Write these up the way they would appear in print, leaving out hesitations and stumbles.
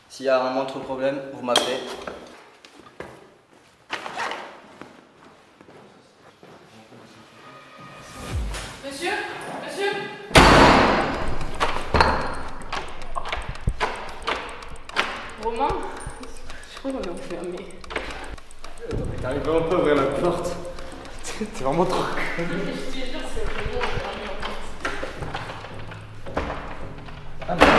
S'il y a un moindre problème, vous m'appelez. Monsieur? Monsieur? Romain? Je crois qu'on est enfermé. T'arrives vraiment pas à ouvrir la porte. T'es vraiment trop con. Je te jure, c'est vraiment enfermé en fait. Ah non.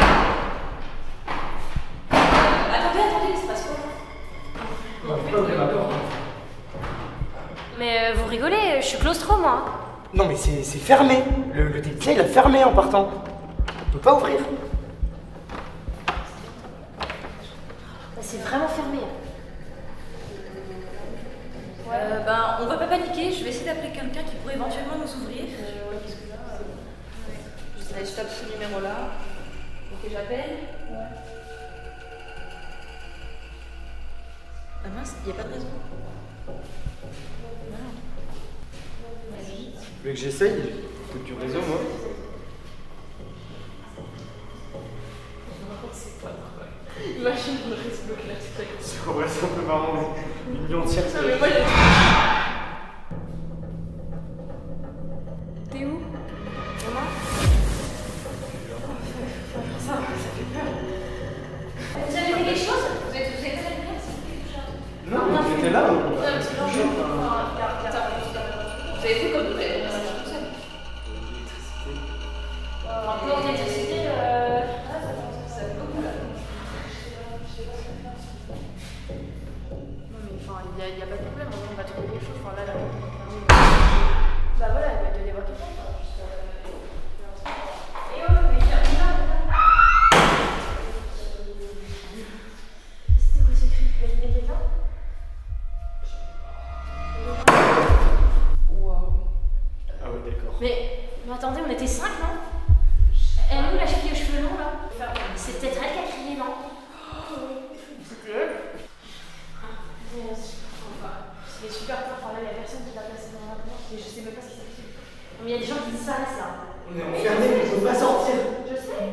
Attendez, il se passe quoi? On va pas ouvrir la porte. Mais vous rigolez, je suis claustro moi. Non mais c'est fermé. Le technicien il a fermé en partant. On peut pas ouvrir. C'est vraiment fermé. Ben, on va pas paniquer, je vais essayer d'appeler quelqu'un qui pourrait éventuellement nous ouvrir. Parce que là, Je tape ce numéro-là. Ok, j'appelle. ouais. Ah mince, il n'y a pas de raison. Vas-y. Tu veux que j'essaye? Faut que tu réseau moi. Imagine le reste de classe. C'est vrai, c'est un peu marrant. Une nuit entière. Non mais moi j'ai... T'es où? Romain? Ça fait peur. Vous avez fait quelque chose? Vous êtes pas allé faire? Non, mais t'étais là. Non, parce que là, vous avez fait comme vous avez fait tout seul. Un peu en électricité, ça fait beaucoup là. Non mais enfin, il y a pas de problème, on va trouver quelque chose. Enfin là, Bah voilà, il va te y avoir quelqu'un. Et oh, mais il y a C'était quoi ce cri? Mais quelqu'un? Waouh. Ah ouais, d'accord. Mais attendez, on était 5 non? Elle est où la fille aux cheveux longs là? C'est peut-être elle qui a crié, non? C'était elle? C'est super tard, enfin là, il y a personne qui l'a placé dans la porte et je sais même pas ce qui s'est passé. Mais il y a des gens qui disparaissent là. On est enfermés, mais je peux pas sortir. Je sais.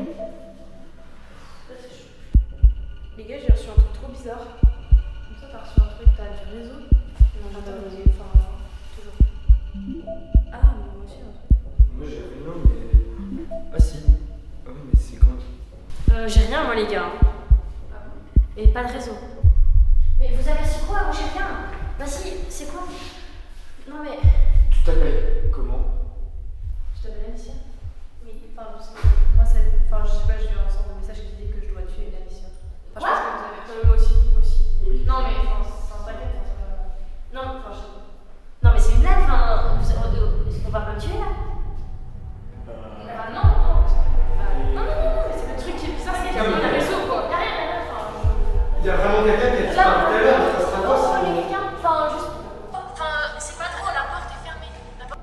Les gars, j'ai reçu un truc trop bizarre. Comme ça, t'as reçu un truc, t'as du réseau. Non, j'ai pas de réseau, enfin, toujours. Ah, mais moi aussi, un truc. Moi j'avais non, mais. Ah si. Ah oui, mais c'est quand? J'ai rien moi les gars. Ah bon? Et pas de réseau. Mais vous avez reçu quoi? Moi j'ai rien. Vas-y, c'est quoi? Non mais... Tu t'appelles comment? Je t'appelle Alicia? Oui. Enfin, parce que moi, ça. Enfin, je sais pas, j'ai eu un sort de message qui disait que je dois tuer une Alicia. Enfin, je pense que vous avez reçu. Moi aussi, moi aussi. Oui. Non, mais enfin, c'est un paquet, enfin, c'est pas. Non, enfin je... Non mais c'est une blague, enfin... Est-ce qu'on va pas me tuer là? Ah non, non. Non, mais c'est le truc qui est bizarre, c'est qu'il y a pas de réseau, quoi. Y'a rien, enfin... Il y a vraiment quelqu'un qui a disparu tout à l'heure, ça sera quoi il y a ça? quelqu'un, enfin juste... Enfin, c'est pas trop, la porte est fermée. La porte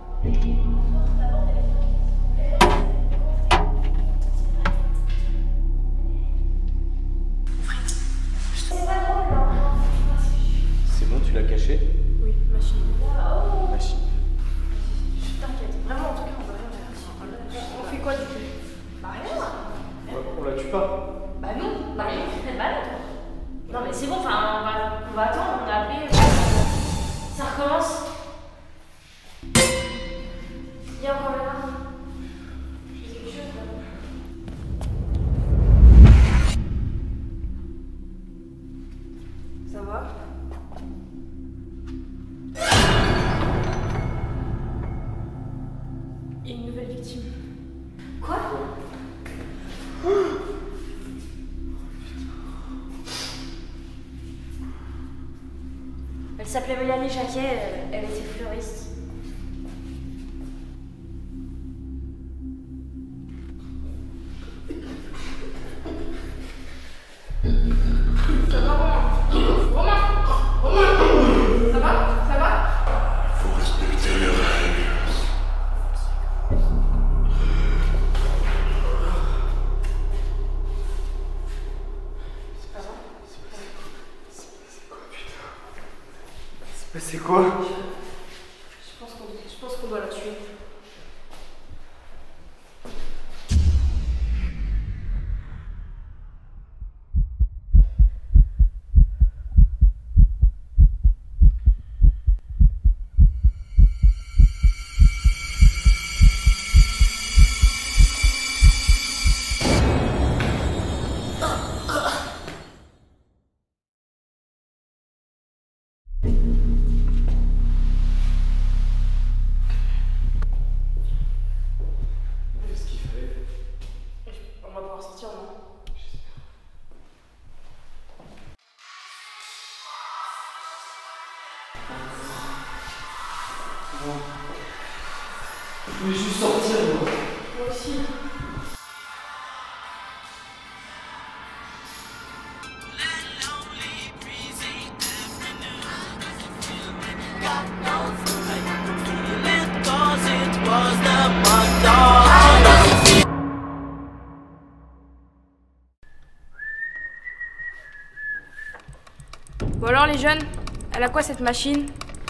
c'est pas drôle, là. C'est bon, tu l'as caché? Oui, machine. Machine. T'inquiète, vraiment, en tout cas, on va rien faire. On fait quoi du coup? Bah rien. On la tue pas. Bah non, bah non, c'est malade. Non mais c'est bon, enfin, on va attendre, on a appelé. Ça recommence. Il y a encore là. Je fais quelque chose là. Ça va? Il y a une nouvelle victime. Quoi? Elle s'appelait Mélanie Jacquet, elle était fleuriste. Ça va, Romain? Romain? Romain? Ça va? Ça va? Faut respecter les règles. C'est quoi? Je pense qu'on doit la tuer. Je voulais juste sortir, moi. Moi aussi. Bon alors les jeunes, elle a quoi cette machine?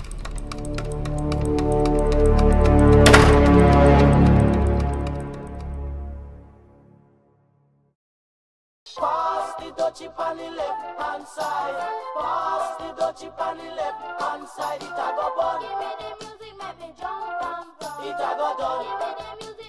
Pass the dutchie on the left hand side. Pass the dutchie on the left hand side. It a go bun. Give me the music, make me jump and run. It a go done. Give me the music.